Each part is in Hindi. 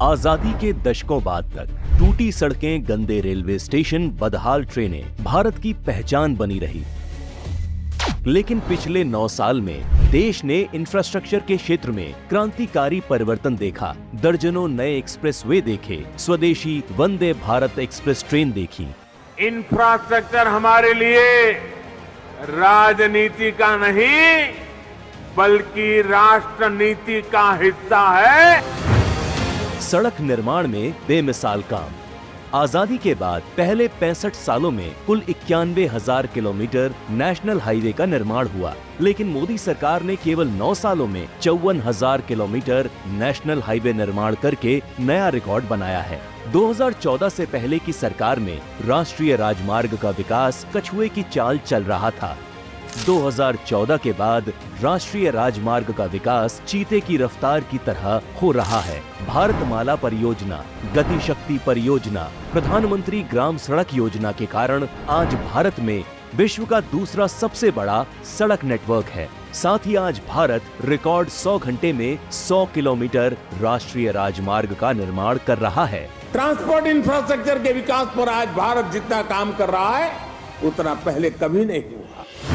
आजादी के दशकों बाद तक टूटी सड़कें, गंदे रेलवे स्टेशन, बदहाल ट्रेनें भारत की पहचान बनी रही। लेकिन पिछले 9 साल में देश ने इंफ्रास्ट्रक्चर के क्षेत्र में क्रांतिकारी परिवर्तन देखा। दर्जनों नए एक्सप्रेसवे देखे, स्वदेशी वंदे भारत एक्सप्रेस ट्रेन देखी। इंफ्रास्ट्रक्चर हमारे लिए राजनीति का नहीं बल्कि राष्ट्र नीति का हिस्सा है। सड़क निर्माण में बेमिसाल काम। आजादी के बाद पहले 65 सालों में कुल 91,000 किलोमीटर नेशनल हाईवे का निर्माण हुआ, लेकिन मोदी सरकार ने केवल 9 सालों में 54,000 किलोमीटर नेशनल हाईवे निर्माण करके नया रिकॉर्ड बनाया है। 2014 से पहले की सरकार में राष्ट्रीय राजमार्ग का विकास कछुए की चाल चल रहा था। 2014 के बाद राष्ट्रीय राजमार्ग का विकास चीते की रफ्तार की तरह हो रहा है। भारतमाला परियोजना, गति शक्ति परियोजना, प्रधानमंत्री ग्राम सड़क योजना के कारण आज भारत में विश्व का दूसरा सबसे बड़ा सड़क नेटवर्क है। साथ ही आज भारत रिकॉर्ड 100 घंटे में 100 किलोमीटर राष्ट्रीय राजमार्ग का निर्माण कर रहा है। ट्रांसपोर्ट इंफ्रास्ट्रक्चर के विकास पर आज भारत जितना काम कर रहा है उतना पहले कभी नहीं हुआ।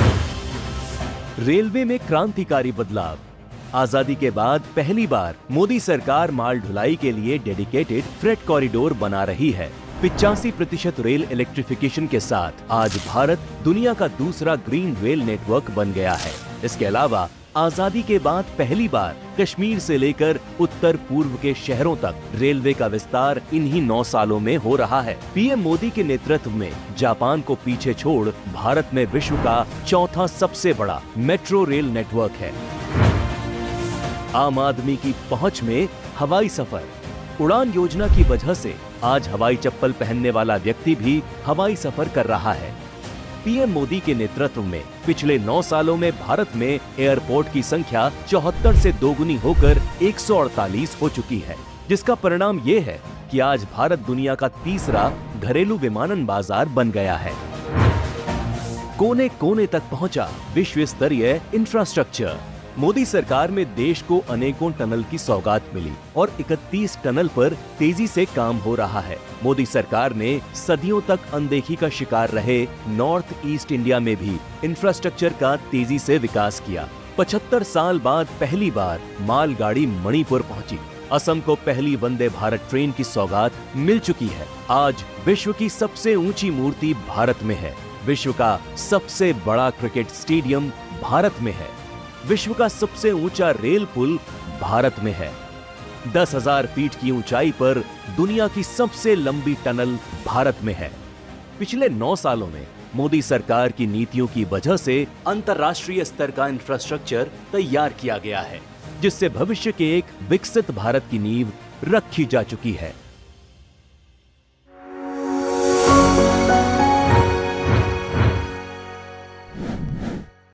रेलवे में क्रांतिकारी बदलाव। आजादी के बाद पहली बार मोदी सरकार माल ढुलाई के लिए डेडिकेटेड फ्रेट कॉरिडोर बना रही है। 85% रेल इलेक्ट्रिफिकेशन के साथ आज भारत दुनिया का दूसरा ग्रीन रेल नेटवर्क बन गया है। इसके अलावा आजादी के बाद पहली बार कश्मीर से लेकर उत्तर पूर्व के शहरों तक रेलवे का विस्तार इन्हीं 9 सालों में हो रहा है। पीएम मोदी के नेतृत्व में जापान को पीछे छोड़ भारत में विश्व का चौथा सबसे बड़ा मेट्रो रेल नेटवर्क है। आम आदमी की पहुंच में हवाई सफर। उड़ान योजना की वजह से आज हवाई चप्पल पहनने वाला व्यक्ति भी हवाई सफर कर रहा है। पीएम मोदी के नेतृत्व में पिछले 9 सालों में भारत में एयरपोर्ट की संख्या 74 से दोगुनी होकर 148 हो चुकी है, जिसका परिणाम ये है कि आज भारत दुनिया का तीसरा घरेलू विमानन बाजार बन गया है। कोने कोने तक पहुंचा विश्व स्तरीय इंफ्रास्ट्रक्चर। मोदी सरकार में देश को अनेकों टनल की सौगात मिली और 31 टनल पर तेजी से काम हो रहा है। मोदी सरकार ने सदियों तक अनदेखी का शिकार रहे नॉर्थ ईस्ट इंडिया में भी इंफ्रास्ट्रक्चर का तेजी से विकास किया। 75 साल बाद पहली बार मालगाड़ी मणिपुर पहुंची। असम को पहली वंदे भारत ट्रेन की सौगात मिल चुकी है। आज विश्व की सबसे ऊंची मूर्ति भारत में है। विश्व का सबसे बड़ा क्रिकेट स्टेडियम भारत में है। विश्व का सबसे ऊंचा रेल पुल भारत में है। 10,000 फीट की ऊंचाई पर दुनिया की सबसे लंबी टनल भारत में है। पिछले 9 सालों में मोदी सरकार की नीतियों की वजह से अंतर्राष्ट्रीय स्तर का इंफ्रास्ट्रक्चर तैयार किया गया है, जिससे भविष्य के एक विकसित भारत की नींव रखी जा चुकी है।